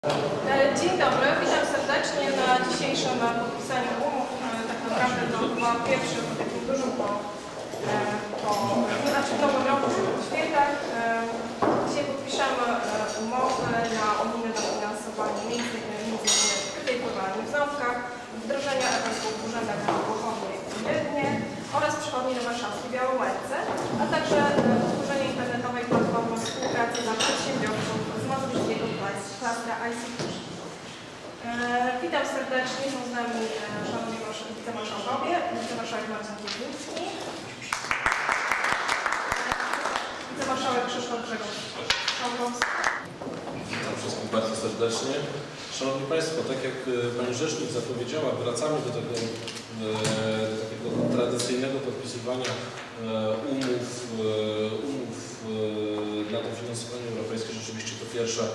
Dzień dobry, witam serdecznie na dzisiejszym podpisaniu umów. Tak naprawdę to chyba pierwszy po takim dużym w nowym roku, w świętach. Dzisiaj podpiszemy umowy na unijne dofinansowanie między innymi tej pływalni w Ząbkach, wdrożenia eventu w urzędach na Bochowie i Rydnie oraz przychodni na Warszawskiej Białołęce, a także utworzenie internetowej platformy współpracy dla przedsiębiorców z Mazowskiego klastra ICT. Witam serdecznie, są z nami szanowni wicemarszałkowie, wicemarszałek Marcin Kiewiński, wicemarszałek Krzysztof Grzegorz. Witam wszystkich bardzo serdecznie. Szanowni Państwo, tak jak Pani Rzecznik zapowiedziała, wracamy do takiego tradycyjnego podpisywania umów na dofinansowanie europejskie. Rzeczywiście to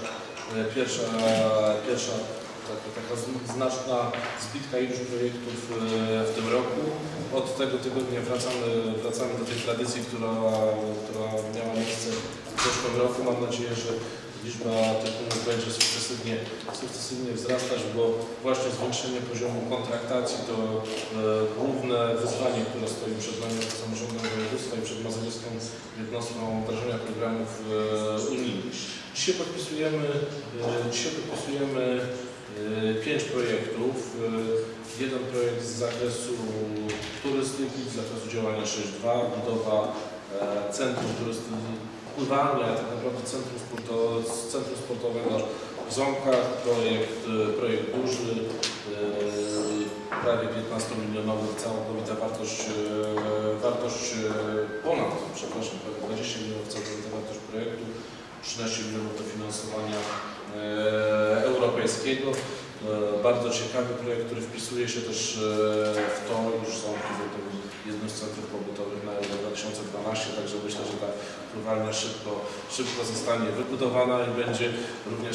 pierwsza taka znaczna zbitka już projektów w tym roku. Od tego tygodnia wracamy do tej tradycji, która miała miejsce w zeszłym roku. Mam nadzieję, że liczba tych umów będzie sukcesywnie wzrastać, bo właśnie zwiększenie poziomu kontraktacji to główne wyzwanie, które stoi przed nami jako samorządem województwa i przed mazowiecką jednostką wdrażania programów unijnych. Dzisiaj podpisujemy 5 projektów. Jeden projekt z zakresu turystyki, z zakresu działania 6.2, budowa centrum pływalnia, tak naprawdę centrum sportowego w Ząbkach, projekt duży, prawie 15-milionowy, całkowita wartość ponad, przepraszam, prawie 20 milionów całkowita wartość projektu, 13 milionów dofinansowania europejskiego. Bardzo ciekawy projekt, który wpisuje się też w to, już Ząbki będą jednym z centrów pobytowych na Euro 2012, także myślę, że ta pływalnia szybko zostanie wybudowana i będzie również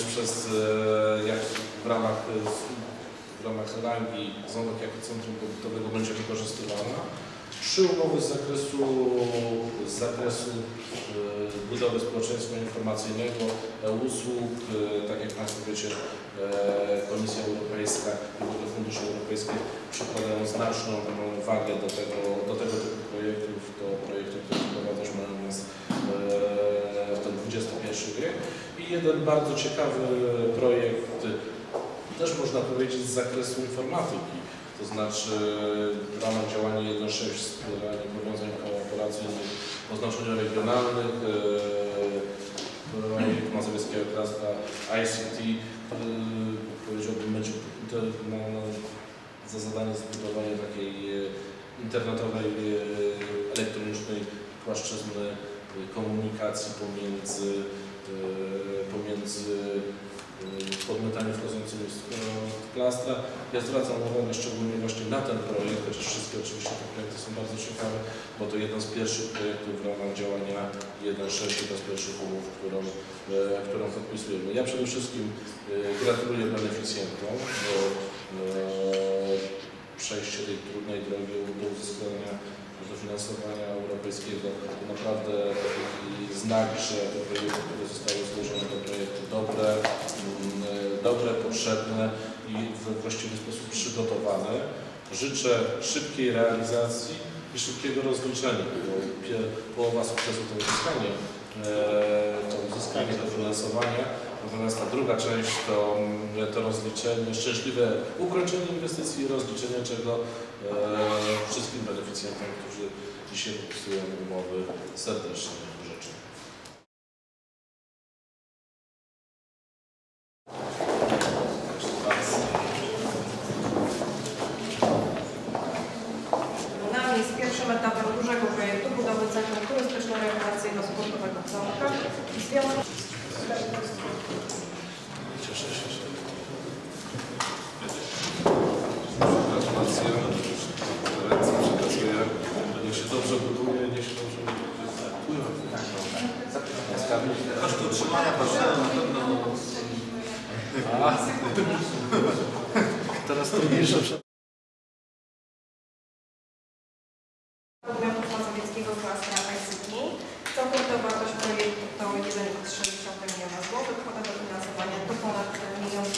w ramach rangi Ząbek jako centrum pobytowego będzie wykorzystywana. 3 umowy z zakresu budowy społeczeństwa informacyjnego, usług. Tak jak Państwo wiecie, Komisja Europejska i fundusze europejskie przykładają znaczną wagę do tego typu projektów, do projektów, które wprowadzać mają nas w ten XXI wiek. I jeden bardzo ciekawy projekt, też można powiedzieć z zakresu informatyki. To znaczy w ramach działania 1.6 wspieranie powiązań kooperacyjnych o znaczeniu regionalnych, mazowieckiego klastra ICT, powiedziałbym, będzie za zadanie zbudowania takiej internetowej, elektronicznej płaszczyzny komunikacji pomiędzy podmiotami wchodzącymi w klastra. Ja zwracam uwagę szczególnie właśnie na ten projekt, chociaż wszystkie oczywiście te projekty są bardzo ciekawe, bo to jeden z pierwszych projektów w ramach działania 1.6, jeden z pierwszych umów, którą podpisujemy. Ja przede wszystkim gratuluję beneficjentom przejście tej trudnej drogi do uzyskania dofinansowania europejskiego. To naprawdę taki znak, że te projekty, które zostały złożone, to projekty dobre, potrzebne i we właściwy sposób przygotowane. Życzę szybkiej realizacji i szybkiego rozliczenia, bo połowa sukcesu to uzyskanie dofinansowania, natomiast ta druga część to rozliczenie, szczęśliwe ukończenie inwestycji i rozliczenie, czego wszystkim beneficjentom, którzy dzisiaj podpisują umowy, serdecznie życzę. Nami jest pierwszym etapem dużego projektu budowy Centrum Turystyczno-Rekreacyjno-Sportowego w Ząbkach. Cieszę się. Przekazuję. Niech się dobrze buduje, niech się dobrze pływa. Aż do utrzymania parcela na pewno. Teraz trudniejsze. Podmiotów mazowieckiego klastra ICT. Całkowita wartość projektu to 1,3 miliona złotych. Kwota dofinansowania to ponad 1 milion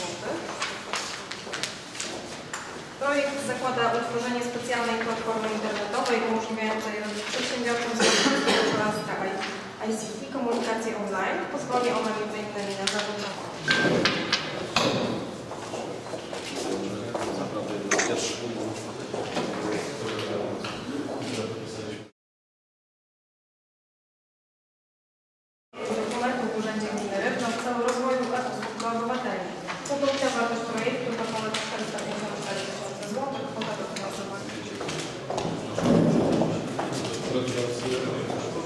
zakłada utworzenie specjalnej platformy internetowej umożliwiającej przedsiębiorcom z ICT komunikację online. Pozwoli ona m.in. na zarządzanie. Dokumentu w Urzędzie Gminy Rybno w celu rozwoju usług dla obywateli. Całkowita wartość projektu to ponad 454 000 zł. Kwota dofinansowania. Gratulacje.